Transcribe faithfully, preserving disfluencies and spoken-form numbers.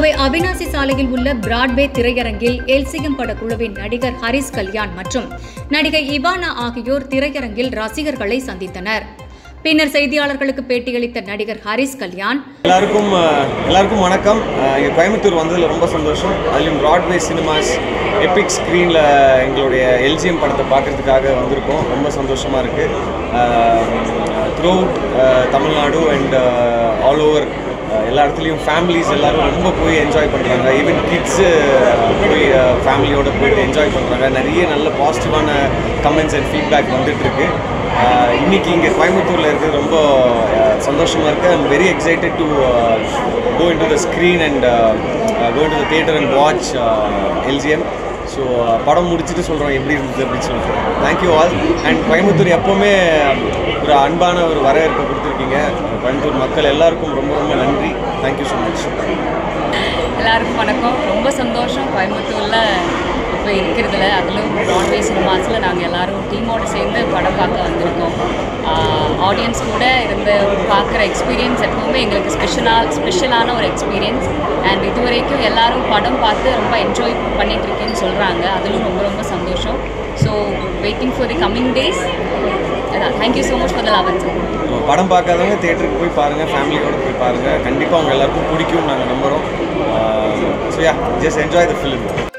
கோவை அவினாசி சாலையில் உள்ள பிராட்வே திரையரங்கில் எல்சிஎம் படக்குழுவின் நடிகர் ஹரிஸ் கல்யாண் மற்றும் நடிகை இவானா ஆகியோர் திரையரங்கில் ரசிகர்களை சந்தித்தனர். பின்னர் செய்தியாளர்களுக்கு பேட்டியளித்த நடிகர் ஹரிஸ் கல்யாண், எல்லாருக்கும் எல்லாருக்கும் வணக்கம். இங்கே கோயம்புத்தூர் வந்ததில் ரொம்ப சந்தோஷம். அதிலும் பிராட்வே சினிமாஸ் எபிக் ஸ்க்ரீனில் எங்களுடைய எல்சிஎம் படத்தை பார்க்குறதுக்காக வந்திருக்கோம். ரொம்ப சந்தோஷமாக இருக்குது. Throughout Tamil Nadu and all over எல்லா இடத்துலையும் ஃபேமிலிஸ் எல்லோரும் ரொம்ப போய் என்ஜாய் பண்ணுறாங்க. ஈவன் கிட்ஸு போய் ஃபேமிலியோடு போயிட்டு என்ஜாய் பண்ணுறாங்க. நிறைய நல்ல பாசிட்டிவான கமெண்ட்ஸ் அண்ட் ஃபீட்பேக் வந்துட்டுருக்கு. இன்றைக்கி இங்கே கோயம்புத்தூரில் இருக்கிறது ரொம்ப சந்தோஷமாக இருக்குது. I'm very excited to go in to the screen and go in to the theatre and watch LCM. So படம் முடிச்சுட்டு சொல்கிறோம் எப்படி இருந்தது அப்படின்னு சொல்லிட்டு. Thank you all. அண்ட் கோயம்புத்தூர் எப்போவுமே ஒரு அன்பான ஒரு வரவேற்பை கொடுத்துருக்கீங்க. கோயம்புத்தூர் மக்கள் எல்லாருக்கும் ரொம்ப ரொம்ப நன்றி. Thank you so much. எல்லாருக்கும் வணக்கம். ரொம்ப சந்தோஷம் கோயம்புத்தூரில் இப்போ இருக்கிறதுல. அதிலும் பிராட்வே சினிமாஸில் நாங்கள் எல்லோரும் டீமோடு சேர்ந்து படம் பார்க்க வந்திருக்கோம். ஆடியன்ஸ் கூட இருந்து பார்க்குற எக்ஸ்பீரியன்ஸ் எப்பவுமே எங்களுக்கு ஸ்பெஷலாக ஸ்பெஷலான ஒரு எக்ஸ்பீரியன்ஸ். அண்ட் இது வரைக்கும் எல்லோரும் படம் பார்த்து ரொம்ப என்ஜாய் பண்ணிகிட்ருக்கேன்னு சொல்கிறாங்க. அதிலும் ரொம்ப ரொம்ப சந்தோஷம். So waiting for the coming days. Thank you so much for the love and support. படம் பார்க்காதவங்க தியேட்டருக்கு போய் பாருங்கள், ஃபேமிலியோடு போய் பாருங்கள். கண்டிப்பாக அவங்க எல்லாருக்கும் பிடிக்கும் நாங்கள் நம்புகிறோம். So yeah, just enjoy the film.